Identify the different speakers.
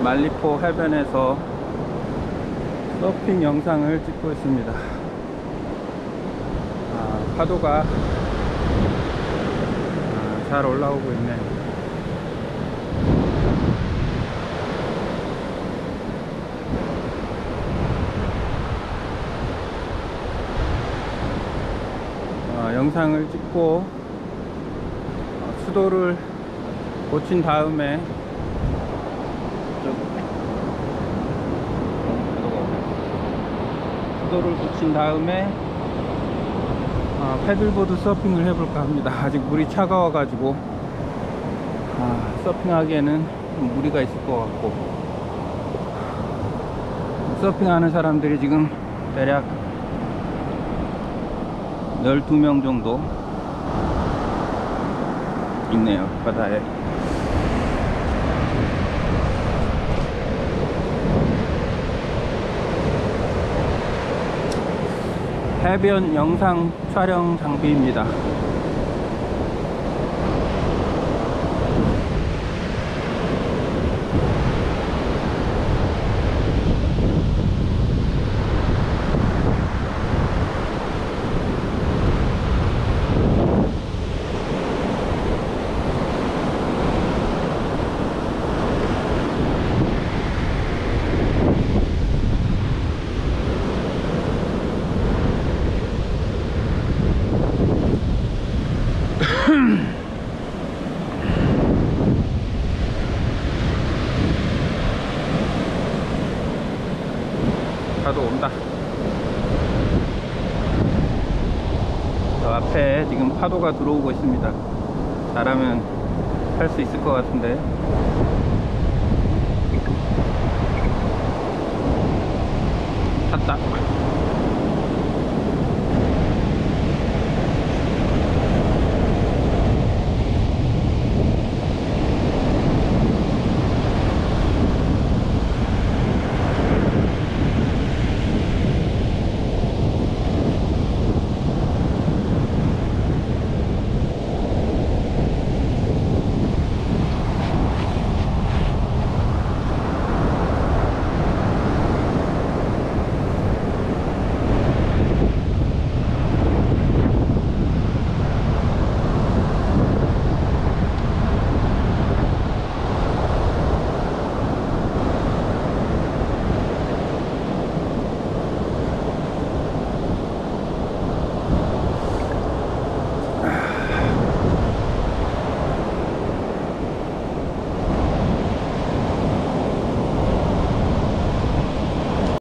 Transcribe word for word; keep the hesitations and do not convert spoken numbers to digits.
Speaker 1: 말리포 해변에서 서핑 영상을 찍고 있습니다. 아, 파도가 아, 잘 올라오고 있네. 아, 영상을 찍고 아, 수도를 고친 다음에 수도를 고친 다음에 아, 패들보드 서핑을 해볼까 합니다. 아직 물이 차가워 가지고 아, 서핑하기에는 좀 무리가 있을 것 같고, 서핑하는 사람들이 지금 대략 열두 명 정도 있네요, 바다에. 해변 영상 촬영 장비입니다. 파도 온다. 저 앞에 지금 파도가 들어오고 있습니다. 잘하면 할 수 있을 것 같은데. 탔다.